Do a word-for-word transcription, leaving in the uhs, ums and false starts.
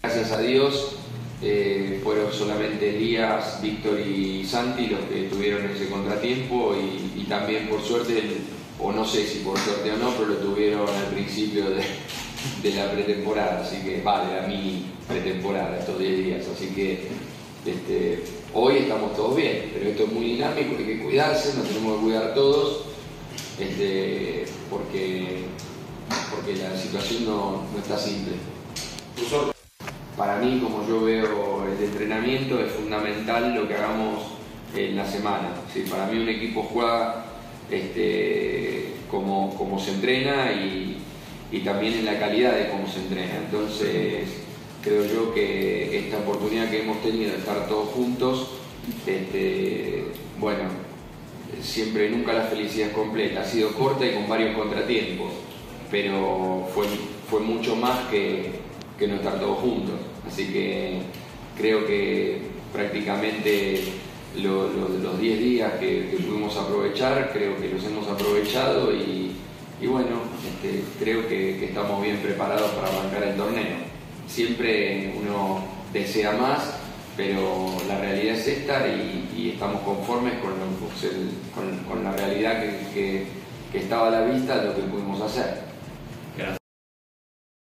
Gracias a Dios eh, fueron solamente Elías, Víctor y Santi los que tuvieron ese contratiempo y, y también por suerte, el, o no sé si por suerte o no, pero lo tuvieron al principio de, de la pretemporada, así que va, de la mini pretemporada, estos diez días, así que este, hoy estamos todos bien, pero esto es muy dinámico, hay que cuidarse, nos tenemos que cuidar todos, este, porque, porque la situación no, no está simple. Para mí, como yo veo el entrenamiento, es fundamental lo que hagamos en la semana. ¿Sí? Para mí un equipo juega este, como, como se entrena y, y también en la calidad de cómo se entrena. Entonces, creo yo que esta oportunidad que hemos tenido de estar todos juntos, este, bueno, siempre, nunca la felicidad es completa. Ha sido corta y con varios contratiempos, pero fue, fue mucho más que... que no estar todos juntos, así que creo que prácticamente lo, lo, los diez días que, que pudimos aprovechar, creo que los hemos aprovechado y, y bueno, este, creo que, que estamos bien preparados para arrancar el torneo. Siempre uno desea más, pero la realidad es esta y, y estamos conformes con, lo, con, con la realidad que, que, que estaba a la vista de lo que pudimos hacer.